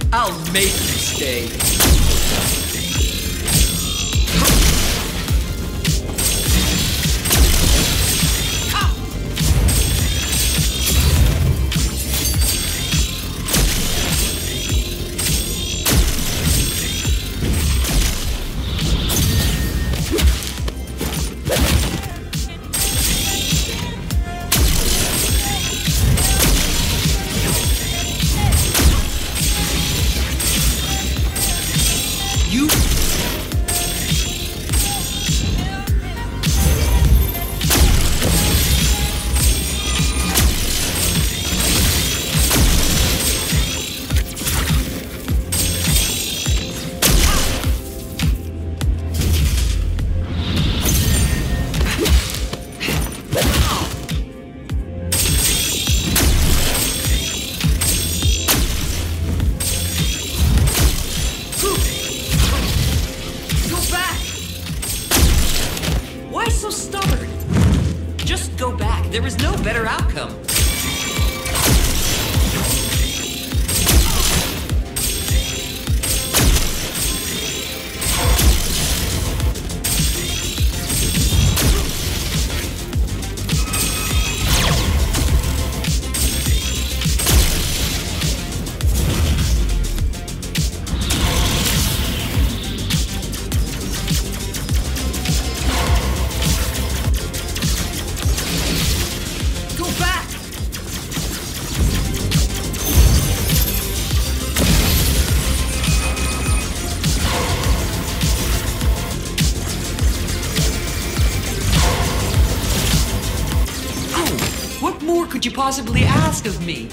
I'll make you stay. There is no better outcome. Could you possibly ask of me?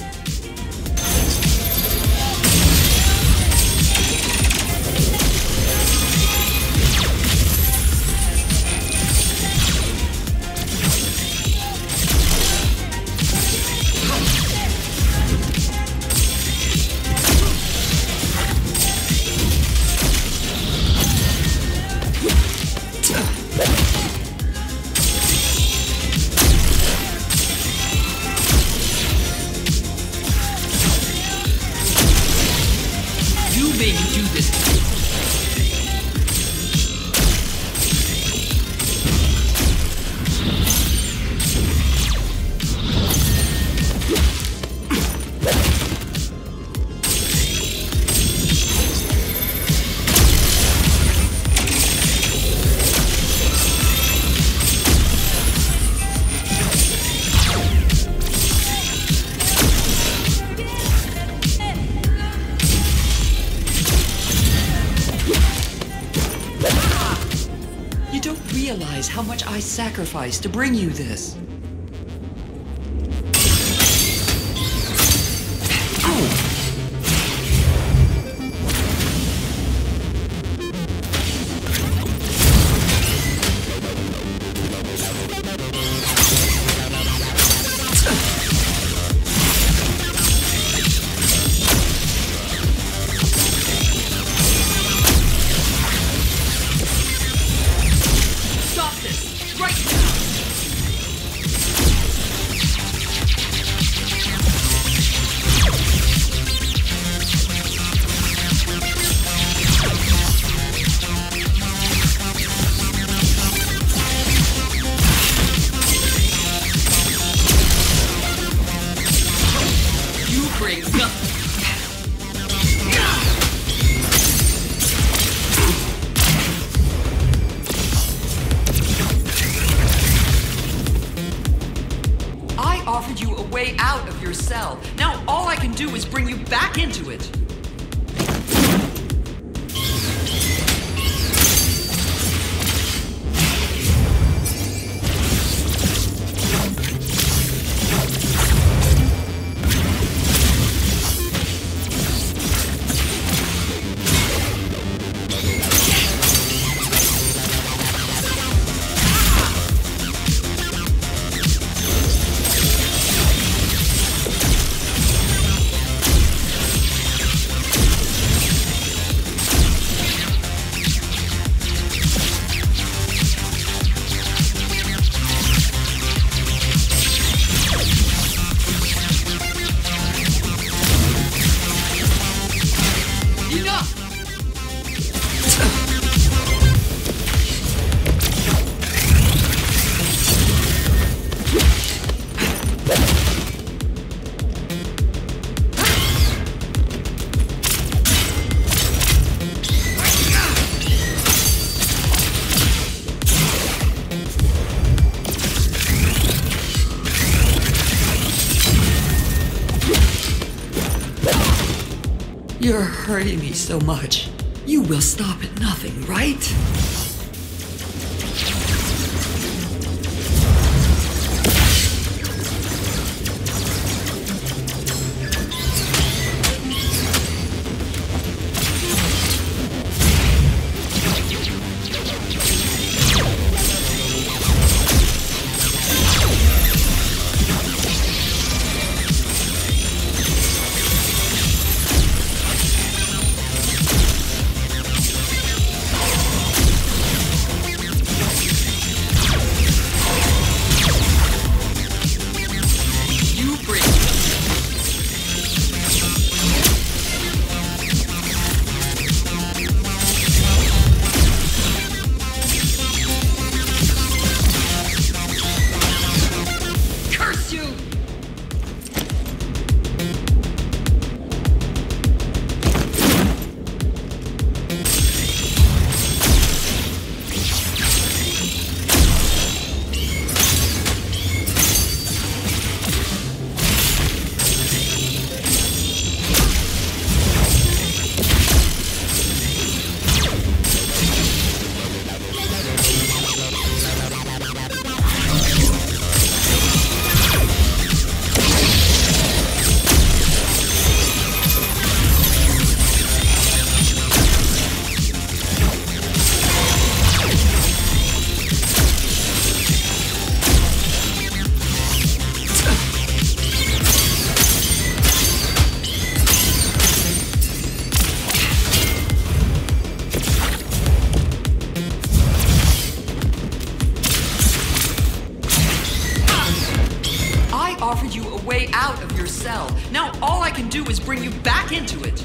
Made me do this. Realize how much I sacrificed to bring you this. I offered you a way out of your cell. Now all I can do is bring you back into it. Enough! You're hurting me so much. You will stop at nothing, right? Offered you a way out of your cell. Now all I can do is bring you back into it.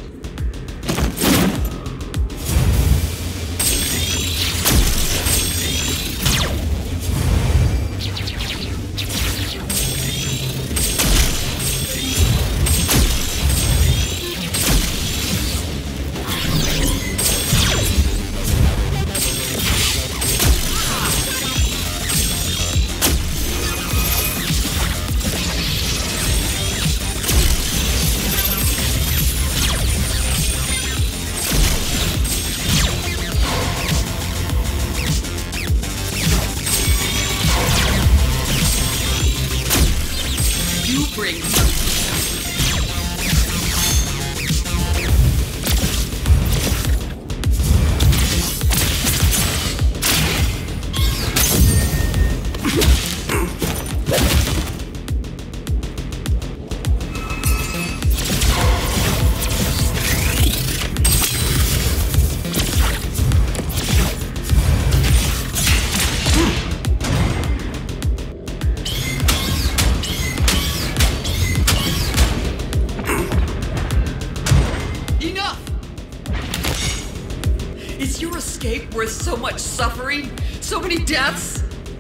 Is your escape worth so much suffering? So many deaths?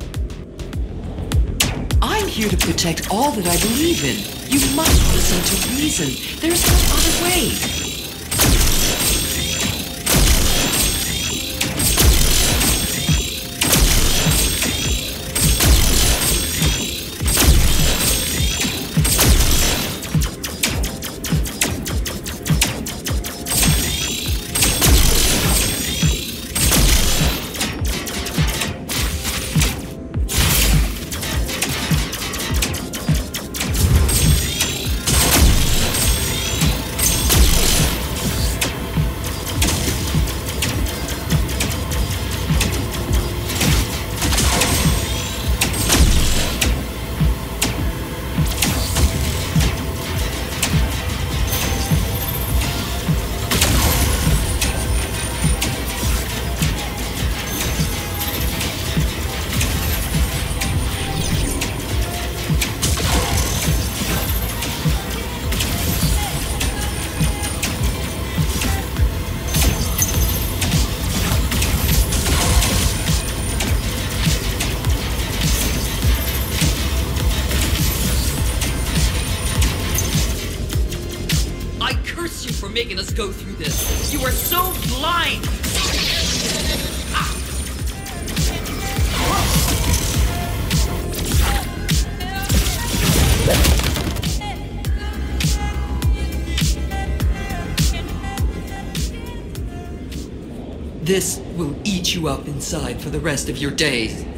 I'm here to protect all that I believe in. You must listen to reason. There's no other way. curse you for making us go through this. You are so blind. This will eat you up inside for the rest of your days.